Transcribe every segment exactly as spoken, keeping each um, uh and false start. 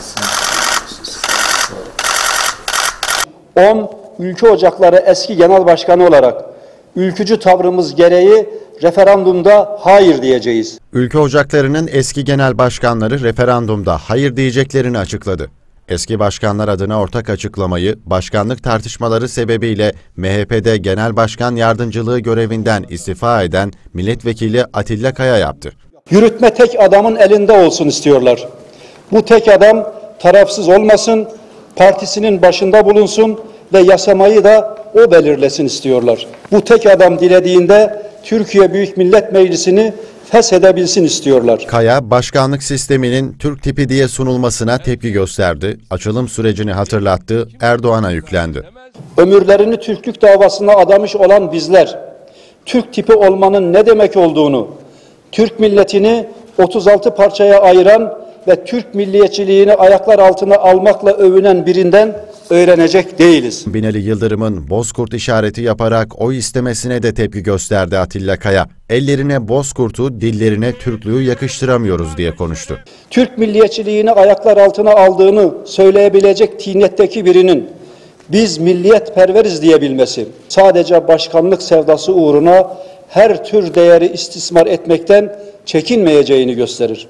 on Ülke Ocakları eski genel başkanı olarak ülkücü tavrımız gereği referandumda hayır diyeceğiz. Ülke Ocakları'nın eski genel başkanları referandumda hayır diyeceklerini açıkladı. Eski başkanlar adına ortak açıklamayı başkanlık tartışmaları sebebiyle M H P'de genel başkan yardımcılığı görevinden istifa eden milletvekili Atilla Kaya yaptı. Yürütme tek adamın elinde olsun istiyorlar. Bu tek adam tarafsız olmasın, partisinin başında bulunsun ve yasamayı da o belirlesin istiyorlar. Bu tek adam dilediğinde Türkiye Büyük Millet Meclisi'ni feshedebilsin istiyorlar. Kaya, başkanlık sisteminin Türk tipi diye sunulmasına tepki gösterdi, açılım sürecini hatırlattı, Erdoğan'a yüklendi. Ömürlerini Türklük davasına adamış olan bizler, Türk tipi olmanın ne demek olduğunu, Türk milletini otuz altı parçaya ayıran ve Türk milliyetçiliğini ayaklar altına almakla övünen birinden öğrenecek değiliz. Binali Yıldırım'ın bozkurt işareti yaparak oy istemesine de tepki gösterdi Atilla Kaya. Ellerine bozkurtu, dillerine Türklüğü yakıştıramıyoruz diye konuştu. Türk milliyetçiliğini ayaklar altına aldığını söyleyebilecek tînetteki birinin biz milliyetperveriz diyebilmesi, sadece başkanlık sevdası uğruna her tür değeri istismar etmekten çekinmeyeceğini gösterir.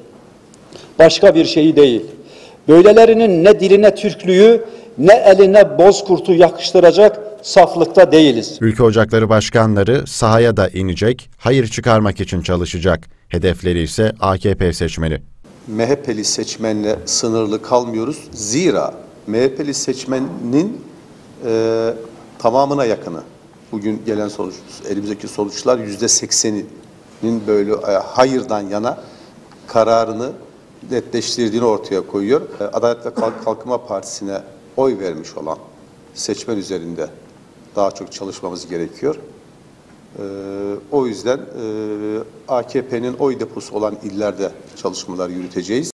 Başka bir şeyi değil. Böylelerinin ne diline Türklüğü ne eline bozkurtu yakıştıracak saflıkta değiliz. Ülke Ocakları başkanları sahaya da inecek, hayır çıkarmak için çalışacak. Hedefleri ise A K P seçmeni. M H P'li seçmenle sınırlı kalmıyoruz. Zira M H P'li seçmenin e, tamamına yakını. Bugün gelen sonuç, elimizdeki sonuçlar yüzde sekseninin böyle e, hayırdan yana kararını netleştirdiğini ortaya koyuyor. Adalet ve Kalkınma Partisi'ne oy vermiş olan seçmen üzerinde daha çok çalışmamız gerekiyor. Ee, o yüzden e, A K P'nin oy deposu olan illerde çalışmalar yürüteceğiz.